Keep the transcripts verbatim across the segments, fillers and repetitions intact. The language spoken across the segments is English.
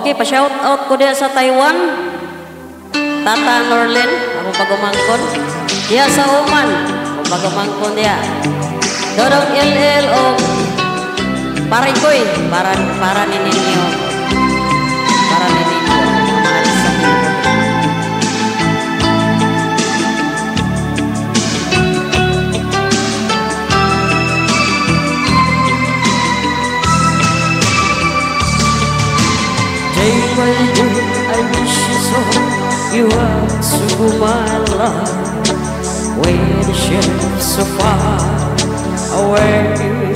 Okay, pa-shout out ko dia sa Taiwan. Tata Norlin, ako pagumangkon. Dia sa Oman, ako pagumangkon dia. Dodong L L o Parikoy, para para ni ninyo. Para ni ninyo. Day by day, I wish you saw you out to my life, where the ships so far away.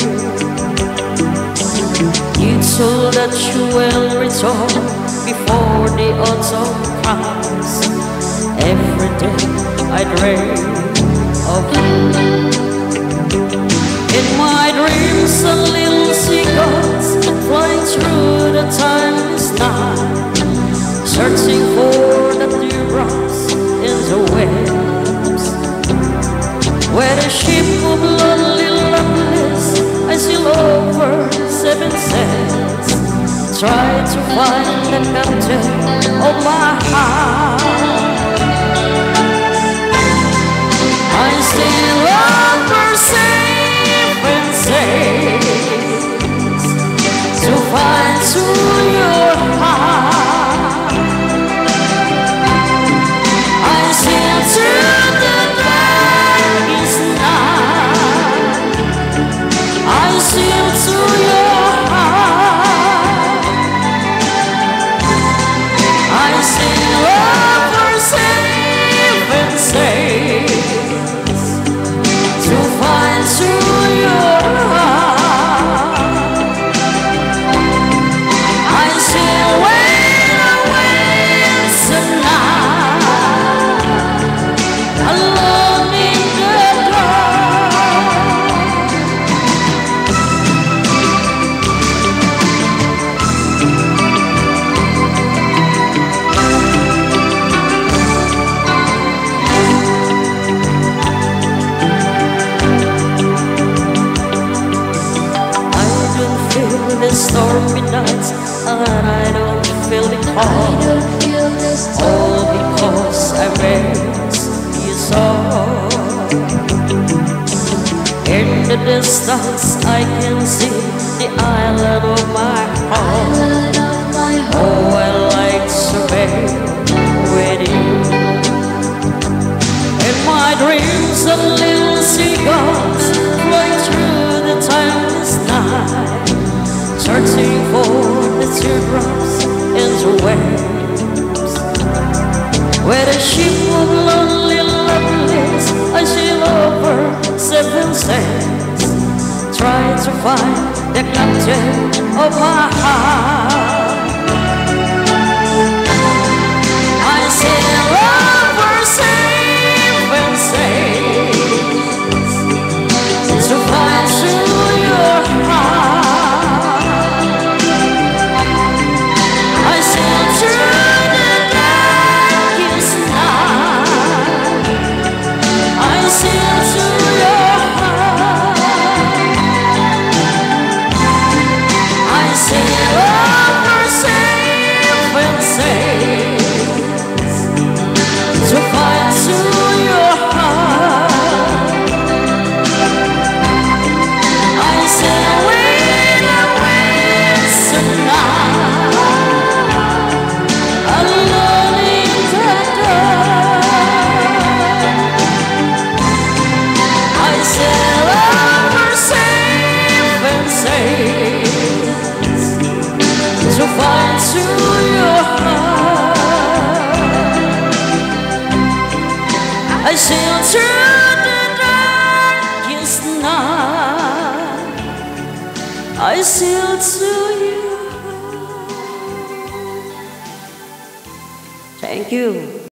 You told that you will return before the autumn comes. Every day I dream of you. In my dreams, a little seagulls flying through the timeless night, searching for the dewdrops in the waves. Where the ship of lonely loveliness I sail over seven seas, try to find the captain of my heart. I still over seven seas to find to your heart. I sail through the darkest night, I sail to your heart. I sail over seven seas to find to your heart. I sail when I went tonight, alone in the dark. I don't feel the stormy nights, and I don't feel the cold, all because I miss you so. In the distance I can see the island of my home. Oh, I like to be with you. In my dreams, a little seagulls flying through the timeless night, searching for the teardrops in the waves. Where the ship of lonely loveliness I sail over seven seas, try to find the captain of my heart. I sail over seven seas to find through your heart. I sail through the darkest night, I sail to your heart. I sail over seven seas to find to your heart. I sail when I went tonight, alone in the dark. I sail over seven seas to find to your heart. I sail through the darkest night, I sail to you. Thank you.